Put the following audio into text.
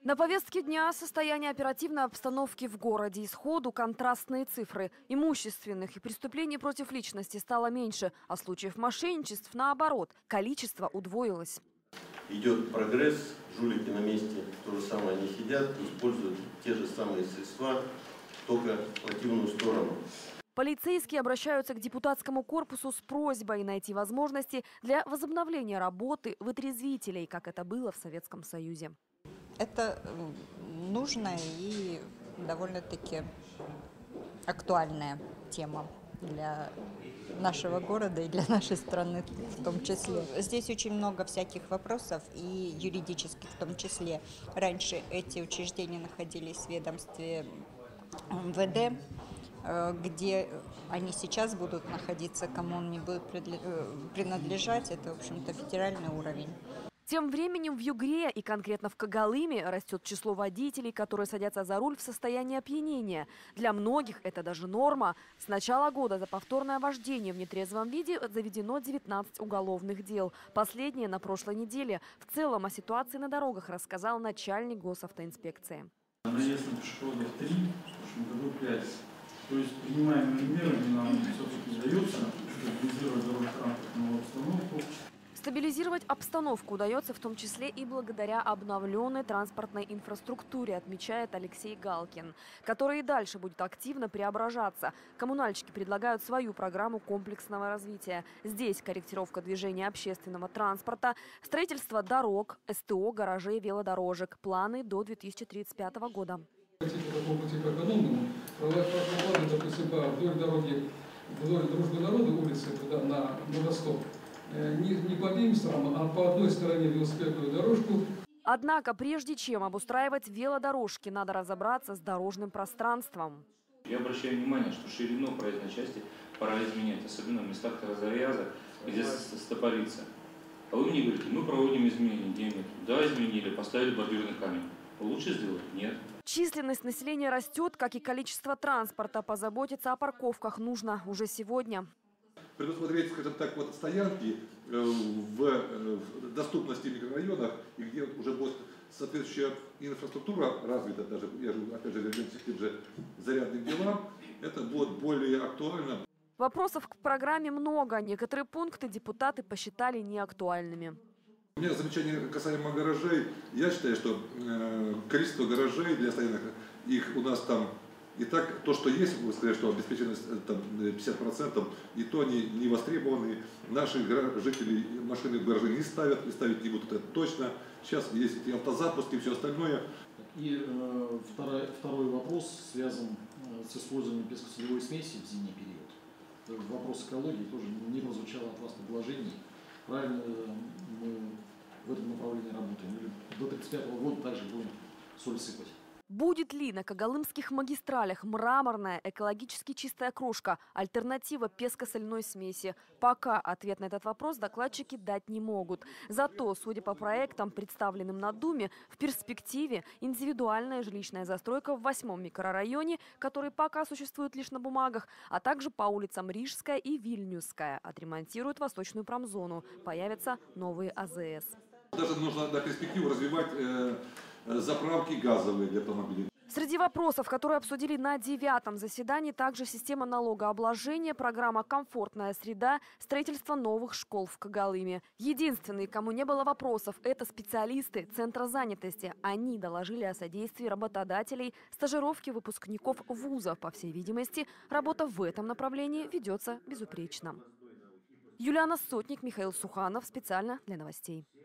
На повестке дня состояние оперативной обстановки в городе. Исходу контрастные цифры. Имущественных и преступлений против личности стало меньше, а случаев мошенничеств наоборот. Количество удвоилось. Идет прогресс, жулики на месте, то же самое они сидят, используют те же самые средства, только в противную сторону. Полицейские обращаются к депутатскому корпусу с просьбой найти возможности для возобновления работы вытрезвителей, как это было в Советском Союзе. Это нужная и довольно-таки актуальная тема для нашего города и для нашей страны в том числе. Здесь очень много всяких вопросов, и юридических в том числе. Раньше эти учреждения находились в ведомстве МВД, где они сейчас будут находиться, кому они будут принадлежать, это, в общем-то, федеральный уровень. Тем временем в Югре и конкретно в Когалыме растет число водителей, которые садятся за руль в состоянии опьянения. Для многих это даже норма. С начала года за повторное вождение в нетрезвом виде заведено 19 уголовных дел. Последнее на прошлой неделе. В целом о ситуации на дорогах рассказал начальник госавтоинспекции. Наезд на пешеходов 3, в прошлом году 5. То есть принимаемыми мерами нам все-таки удается стабилизировать дорожно-транспортную обстановку. Стабилизировать обстановку удается в том числе и благодаря обновленной транспортной инфраструктуре, отмечает Алексей Галкин, который и дальше будет активно преображаться. Коммунальщики предлагают свою программу комплексного развития. Здесь корректировка движения общественного транспорта, строительство дорог, СТО, гаражей, велодорожек. Планы до 2035 года. Такому типа экономному, допустим, вдоль дороги, вдоль Дружбы народа, улицы туда, на восток, не по обеим сторонам, а по одной стороне велосипедную дорожку. Однако, прежде чем обустраивать велодорожки, надо разобраться с дорожным пространством. Я обращаю внимание, что ширину проезжной части пора изменять, особенно в местах разреза, где стопорится. А вы мне говорите, мы проводим изменения, диаметр. Да, изменили, поставили бордюрный камень. Лучше сделать? Нет. Численность населения растет, как и количество транспорта. Позаботиться о парковках нужно уже сегодня. Предусмотреть, скажем так, вот стоянки в доступности микрорайонах, и где уже будет соответствующая инфраструктура развита, даже, я же, опять же, вернемся к тем же зарядным делам, это будет более актуально. Вопросов к программе много. Некоторые пункты депутаты посчитали неактуальными. У меня замечание касаемо гаражей. Я считаю, что количество гаражей для стоянок, их у нас там и так, то, что есть, вы сказали, что обеспеченность там 50%, и то они не востребованы. Наши жители машины в гараже не ставят, и ставить не будут, это точно. Сейчас есть и автозапуски, и все остальное. И второй вопрос связан с использованием пескосолевой смеси в зимний период. Вопрос экологии тоже не прозвучал от вас предложений. Правильно мы в этом направлении работаем? Или до 1935 года также будем соль сыпать? Будет ли на когалымских магистралях мраморная, экологически чистая крошка, альтернатива песко-соляной смеси? Пока ответ на этот вопрос докладчики дать не могут. Зато, судя по проектам, представленным на Думе, в перспективе индивидуальная жилищная застройка в 8-м микрорайоне, который пока существует лишь на бумагах, а также по улицам Рижская и Вильнюсская. Отремонтируют восточную промзону. Появятся новые АЗС. Даже нужно на перспективу развивать заправки газовые для автомобилей. Среди вопросов, которые обсудили на 9-м заседании, также система налогообложения, программа «Комфортная среда», строительство новых школ в Когалыме. Единственные, кому не было вопросов, это специалисты Центра занятости. Они доложили о содействии работодателей, стажировке выпускников вузов. По всей видимости, работа в этом направлении ведется безупречно. Юлиана Сотник, Михаил Суханов. Специально для новостей.